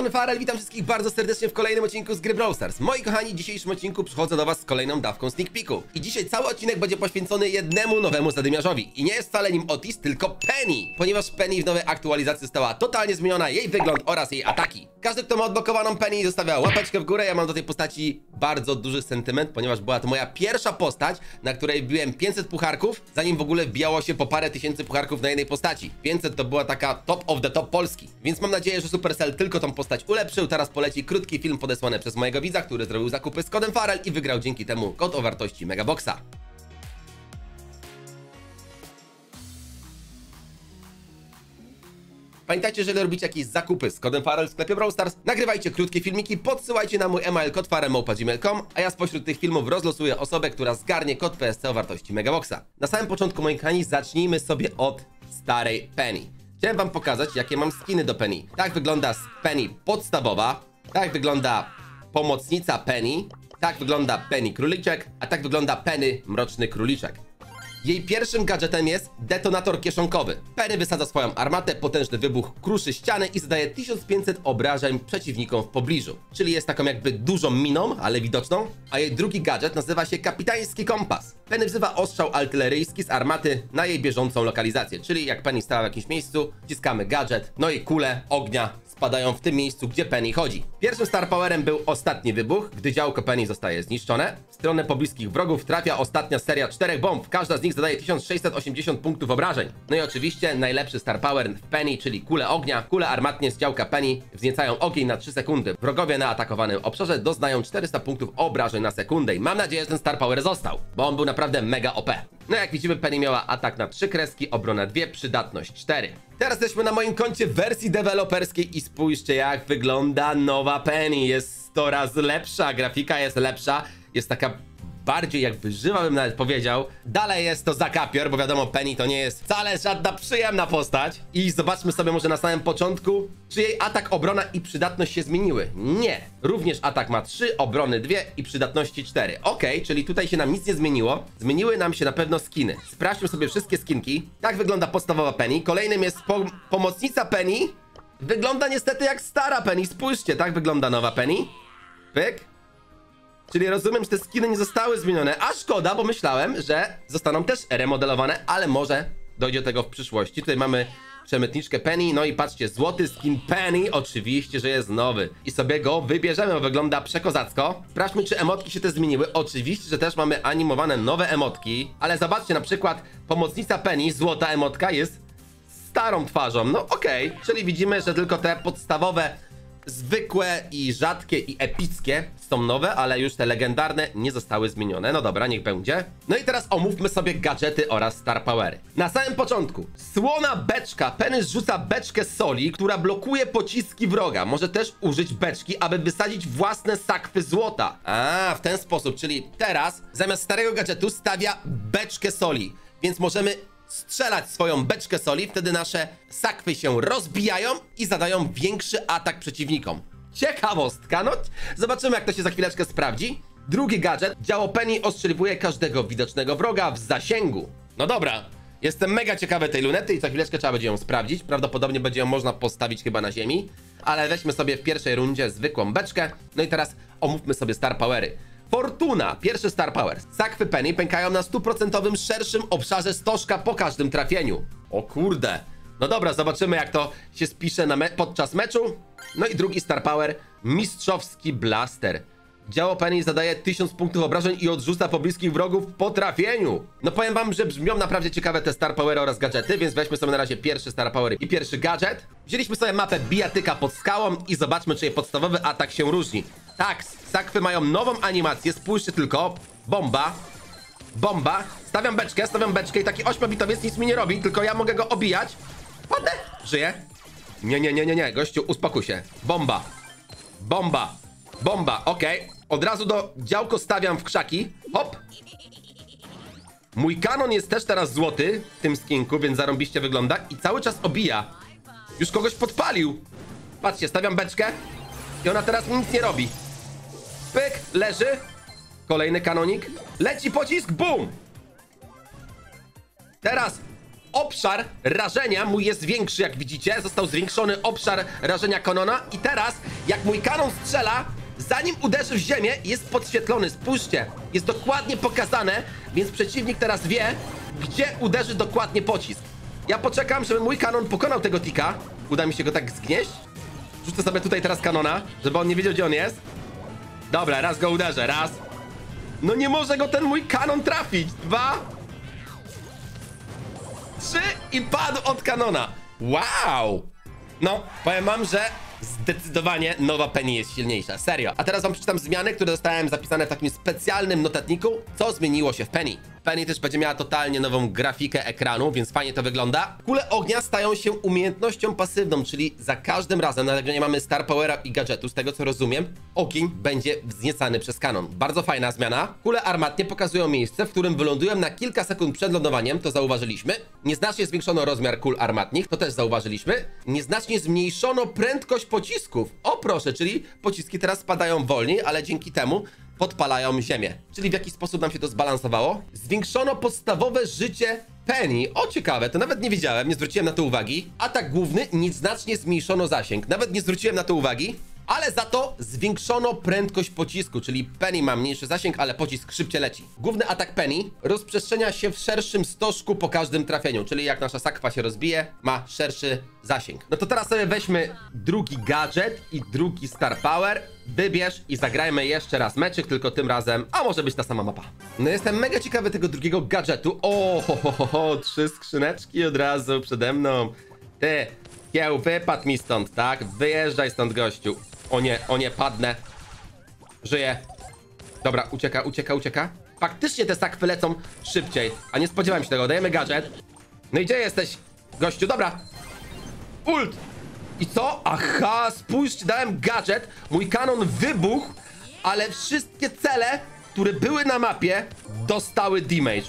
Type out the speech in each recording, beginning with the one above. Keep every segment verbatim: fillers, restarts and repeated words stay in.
Jestem Farel, witam wszystkich bardzo serdecznie w kolejnym odcinku z gry Brawl Stars. Moi kochani, w dzisiejszym odcinku przychodzę do was z kolejną dawką sneak peeku. I dzisiaj cały odcinek będzie poświęcony jednemu nowemu zadymiarzowi. I nie jest wcale nim Otis, tylko Penny. Ponieważ Penny w nowej aktualizacji została totalnie zmieniona, jej wygląd oraz jej ataki. Każdy, kto ma odblokowaną Penny, zostawia łapeczkę w górę. Ja mam do tej postaci bardzo duży sentyment, ponieważ była to moja pierwsza postać, na której wbiłem pięćset pucharków, zanim w ogóle wbijało się po parę tysięcy pucharków na jednej postaci. pięćset to była taka top of the top Polski. Więc mam nadzieję, że Supercell tylko tą postać ulepszył. Teraz poleci krótki film podesłany przez mojego widza, który zrobił zakupy z kodem Farel i wygrał dzięki temu kod o wartości Megaboxa. Pamiętajcie, że jeżeli robicie jakieś zakupy z kodem Farel w sklepie Brawl Stars, nagrywajcie krótkie filmiki, podsyłajcie na mój e-mail kod farel małpa gmail kropka com, a ja spośród tych filmów rozlosuję osobę, która zgarnie kod P S C o wartości Megaboxa. Na samym początku, moi kochani, zacznijmy sobie od starej Penny. Chciałem wam pokazać, jakie mam skiny do Penny. Tak wygląda Penny podstawowa, tak wygląda pomocnica Penny, tak wygląda Penny króliczek, a tak wygląda Penny mroczny króliczek. Jej pierwszym gadżetem jest detonator kieszonkowy. Penny wysadza swoją armatę, potężny wybuch kruszy ściany i zadaje tysiąc pięćset obrażeń przeciwnikom w pobliżu. Czyli jest taką jakby dużą miną, ale widoczną. A jej drugi gadżet nazywa się kapitański kompas. Penny wzywa ostrzał artyleryjski z armaty na jej bieżącą lokalizację. Czyli jak Penny stała w jakimś miejscu, wciskamy gadżet, no i kule ognia spadają w tym miejscu, gdzie Penny chodzi. Pierwszym star powerem był ostatni wybuch, gdy działko Penny zostaje zniszczone. W stronę pobliskich wrogów trafia ostatnia seria czterech bomb. Każda z nich zadaje tysiąc sześćset osiemdziesiąt punktów obrażeń. No i oczywiście najlepszy star power w Penny, czyli kule ognia. Kule armatnie z działka Penny wzniecają ogień na trzy sekundy. Wrogowie na atakowanym obszarze doznają czterysta punktów obrażeń na sekundę. I mam nadzieję, że ten star power został, bo on był naprawdę mega O P. No jak widzimy, Penny miała atak na trzy kreski, obrona dwie, przydatność cztery. Teraz jesteśmy na moim koncie w wersji deweloperskiej i spójrzcie, jak wygląda nowa Penny. Jest sto razy lepsza, grafika jest lepsza, jest taka bardziej jakby żywa, bym nawet powiedział. Dalej jest to zakapior, bo wiadomo, Penny to nie jest wcale żadna przyjemna postać. I zobaczmy sobie może na samym początku, czy jej atak, obrona i przydatność się zmieniły. Nie. Również atak ma trzy, obrony dwie i przydatności cztery. Ok, czyli tutaj się nam nic nie zmieniło. Zmieniły nam się na pewno skiny. Sprawdźmy sobie wszystkie skinki. Tak wygląda podstawowa Penny. Kolejnym jest po pomocnica Penny. Wygląda niestety jak stara Penny. Spójrzcie, tak wygląda nowa Penny. Pyk. Czyli rozumiem, że te skiny nie zostały zmienione, a szkoda, bo myślałem, że zostaną też remodelowane, ale może dojdzie do tego w przyszłości. Tutaj mamy przemytniczkę Penny, no i patrzcie, złoty skin Penny, oczywiście, że jest nowy. I sobie go wybierzemy, bo wygląda przekozacko. Sprawdźmy, czy emotki się te zmieniły. Oczywiście, że też mamy animowane nowe emotki, ale zobaczcie, na przykład pomocnica Penny, złota emotka, jest starą twarzą. No okej, okay. Czyli widzimy, że tylko te podstawowe, zwykłe i rzadkie i epickie są nowe, ale już te legendarne nie zostały zmienione. No dobra, niech będzie. No i teraz omówmy sobie gadżety oraz star powery. Na samym początku słona beczka. Penny zrzuca beczkę soli, która blokuje pociski wroga. Może też użyć beczki, aby wysadzić własne sakwy złota. A, w ten sposób, czyli teraz zamiast starego gadżetu stawia beczkę soli, więc możemy strzelać swoją beczkę soli, wtedy nasze sakwy się rozbijają i zadają większy atak przeciwnikom. Ciekawostka, no zobaczymy, jak to się za chwileczkę sprawdzi. Drugi gadżet, działo Penny ostrzeliwuje każdego widocznego wroga w zasięgu. No dobra, jestem mega ciekawy tej lunety i za chwileczkę trzeba będzie ją sprawdzić. Prawdopodobnie będzie ją można postawić chyba na ziemi, ale weźmy sobie w pierwszej rundzie zwykłą beczkę. No i teraz omówmy sobie star powery. Fortuna, pierwszy star power. Sakwy Penny pękają na stuprocentowym szerszym obszarze stożka po każdym trafieniu. O kurde. No dobra, zobaczymy, jak to się spisze na me podczas meczu. No i drugi star power, mistrzowski blaster. Działo Penny zadaje tysiąc punktów obrażeń i odrzuca pobliskich wrogów po trafieniu. No powiem wam, że brzmią naprawdę ciekawe te star powery oraz gadżety, więc weźmy sobie na razie pierwszy star power i pierwszy gadżet. Wzięliśmy sobie mapę bijatyka pod skałą i zobaczmy, czy jej podstawowy atak się różni. Tak, sakwy mają nową animację, spójrzcie tylko. Bomba. Bomba. Stawiam beczkę, stawiam beczkę i taki ośmiobitowiec nic mi nie robi, tylko ja mogę go obijać. Padnę. Żyję. Nie, nie, nie, nie, nie, gościu, uspokój się. Bomba. Bomba. Bomba, okej. Okay. Od razu do działko stawiam w krzaki. Hop. Mój kanon jest też teraz złoty w tym skinku, więc zarąbiście wygląda i cały czas obija. Już kogoś podpalił. Patrzcie, stawiam beczkę i ona teraz mi nic nie robi. Pyk, leży. Kolejny kanonik. Leci pocisk, bum. Teraz obszar rażenia mój jest większy, jak widzicie. Został zwiększony obszar rażenia kanona i teraz Jak mój kanon strzela, zanim uderzy w ziemię, jest podświetlony. Spójrzcie, jest dokładnie pokazane, więc przeciwnik teraz wie, gdzie uderzy dokładnie pocisk. Ja poczekam, żeby mój kanon pokonał tego tika. Uda mi się go tak zgnieść. Rzucę sobie tutaj teraz kanona, żeby on nie wiedział, gdzie on jest. Dobra, raz go uderzę, raz. No nie może go ten mój kanon trafić. Dwa. Trzy i padł od kanona. Wow. No, powiem wam, że zdecydowanie nowa Penny jest silniejsza. Serio. A teraz wam przeczytam zmiany, które zostałem zapisane w takim specjalnym notatniku, co zmieniło się w Penny. Penny też będzie miała totalnie nową grafikę ekranu, więc fajnie to wygląda. Kule ognia stają się umiejętnością pasywną, czyli za każdym razem, nawet jak nie mamy Star Powera i gadżetu, z tego co rozumiem, ogień będzie wzniecany przez kanon. Bardzo fajna zmiana. Kule armatnie pokazują miejsce, w którym wylądują na kilka sekund przed lądowaniem, to zauważyliśmy. Nieznacznie zwiększono rozmiar kul armatnich, to też zauważyliśmy. Nieznacznie zmniejszono prędkość pocisków. O proszę, czyli pociski teraz spadają wolniej, ale dzięki temu podpalają ziemię. Czyli w jaki sposób nam się to zbalansowało? Zwiększono podstawowe życie Penny. O, ciekawe, to nawet nie wiedziałem, nie zwróciłem na to uwagi. Atak główny, nieznacznie zmniejszono zasięg. Nawet nie zwróciłem na to uwagi. Ale za to zwiększono prędkość pocisku, czyli Penny ma mniejszy zasięg, ale pocisk szybciej leci. Główny atak Penny rozprzestrzenia się w szerszym stożku po każdym trafieniu, czyli jak nasza sakwa się rozbije, ma szerszy zasięg. No to teraz sobie weźmy drugi gadżet i drugi Star Power, wybierz i zagrajmy jeszcze raz meczyk, tylko tym razem, a może być ta sama mapa. No jestem mega ciekawy tego drugiego gadżetu. O, ho, ho, ho, ho, trzy skrzyneczki od razu przede mną. Ty, kieł, wypadł mi stąd, tak? Wyjeżdżaj stąd, gościu. O nie, o nie, padnę. Żyję. Dobra, ucieka, ucieka, ucieka. Faktycznie te sakwy lecą szybciej. A nie spodziewałem się tego. Dajemy gadżet. No i gdzie jesteś, gościu? Dobra. Ult. I co? Aha, spójrzcie, dałem gadżet. Mój kanon wybuchł, ale wszystkie cele, które były na mapie, dostały damage.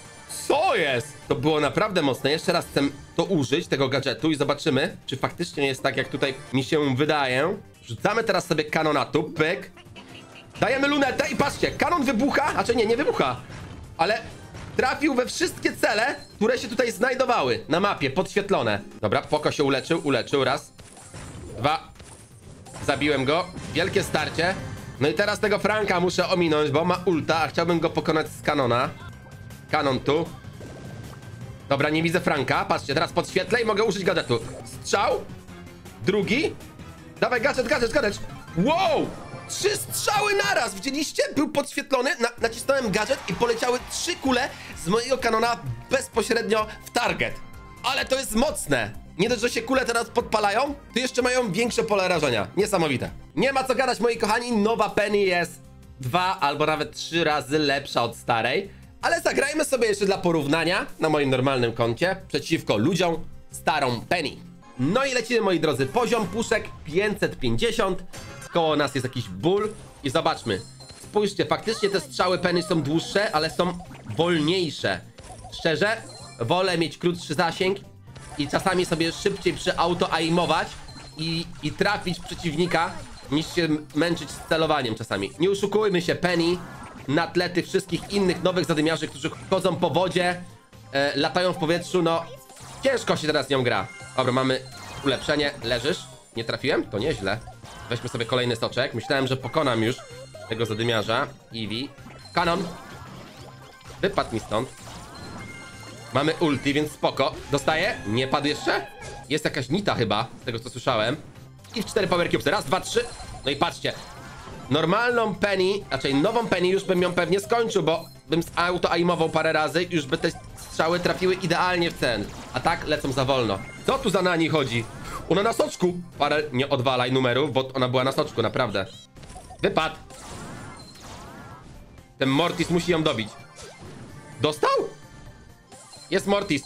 Co jest? To było naprawdę mocne. Jeszcze raz chcę to użyć, tego gadżetu i zobaczymy, czy faktycznie jest tak, jak tutaj mi się wydaje. Rzucamy teraz sobie kanonatu, pyk. Dajemy lunetę i patrzcie, kanon wybucha, a czy nie, nie wybucha. Ale trafił we wszystkie cele, które się tutaj znajdowały na mapie, podświetlone. Dobra, Poko się uleczył, uleczył, raz. Dwa. Zabiłem go, wielkie starcie. No i teraz tego Franka muszę ominąć, bo ma ulta, a chciałbym go pokonać z kanona. Kanon tu. Dobra, nie widzę Franka. Patrzcie, teraz podświetlę i mogę użyć gadżetu. Strzał. Drugi. Dawaj, gadżet, gadżet, gadżet. Wow! Trzy strzały naraz! Widzieliście? Był podświetlony, na nacisnąłem gadżet i poleciały trzy kule z mojego kanona bezpośrednio w target. Ale to jest mocne! Nie dość, że się kule teraz podpalają, to jeszcze mają większe pole rażenia. Niesamowite. Nie ma co gadać, moi kochani, nowa Penny jest dwa albo nawet trzy razy lepsza od starej. Ale zagrajmy sobie jeszcze dla porównania na moim normalnym koncie przeciwko ludziom starą Penny. No i lecimy, moi drodzy, poziom puszek pięćset pięćdziesiąt. Koło nas jest jakiś ból i zobaczmy. Spójrzcie, faktycznie te strzały Penny są dłuższe, ale są wolniejsze. Szczerze, wolę mieć krótszy zasięg i czasami sobie szybciej przyauto-aimować i, i trafić przeciwnika, niż się męczyć z celowaniem czasami. Nie oszukujmy się, Penny na tle tych wszystkich innych nowych zadymiarzy, którzy chodzą po wodzie, e, latają w powietrzu, no ciężko się teraz nią gra. Dobra, mamy ulepszenie, leżysz. Nie trafiłem? To nieźle. Weźmy sobie kolejny soczek. Myślałem, że pokonam już tego zadymiarza. Eevee. Kanon. Wypadł mi stąd. Mamy ulti, więc spoko. Dostaję? Nie padł jeszcze? Jest jakaś nita chyba, z tego co słyszałem. I w cztery power cubes. Raz, dwa, trzy. No i patrzcie. Normalną Penny, raczej nową Penny już bym ją pewnie skończył, bo bym auto-aimował parę razy i już by te strzały trafiły idealnie w cen. A tak lecą za wolno. Co tu za Nani chodzi? Ona na soczku. Parę, nie odwalaj numerów, bo ona była na soczku, naprawdę. Wypadł. Ten Mortis musi ją dobić. Dostał? Jest Mortis.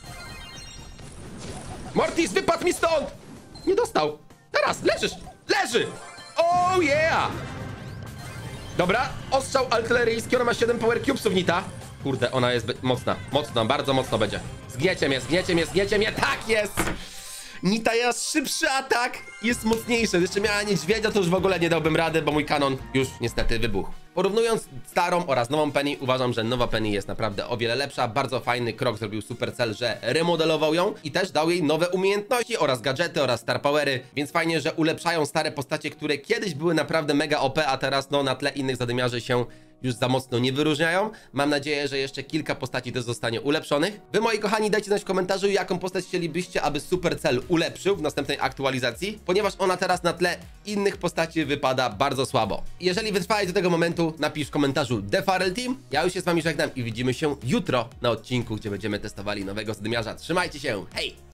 Mortis, wypadł mi stąd! Nie dostał. Teraz, leżysz. Leży! Oh yeah! Dobra, ostrzał artyleryjski, ona ma siedem power cubesów, Nita. Kurde, ona jest mocna, mocna, bardzo mocno będzie. Zgniecie mnie, zgniecie mnie, zgniecie mnie, tak jest! Nita jest szybszy atak, jest mocniejszy. Jeszcze miała niedźwiedzia, to już w ogóle nie dałbym rady, bo mój kanon już niestety wybuchł. Porównując starą oraz nową Penny, uważam, że nowa Penny jest naprawdę o wiele lepsza. Bardzo fajny krok zrobił Supercell, że remodelował ją i też dał jej nowe umiejętności oraz gadżety oraz star powery, więc fajnie, że ulepszają stare postacie, które kiedyś były naprawdę mega O P, a teraz no na tle innych zadymiarzy się już za mocno nie wyróżniają. Mam nadzieję, że jeszcze kilka postaci też zostanie ulepszonych. Wy, moi kochani, dajcie znać w komentarzu, jaką postać chcielibyście, aby Supercell ulepszył w następnej aktualizacji, ponieważ ona teraz na tle innych postaci wypada bardzo słabo. Jeżeli wytrwałeś do tego momentu, napisz w komentarzu The Farrell Team. Ja już się z wami żegnam i widzimy się jutro na odcinku, gdzie będziemy testowali nowego zadymiarza. Trzymajcie się, hej!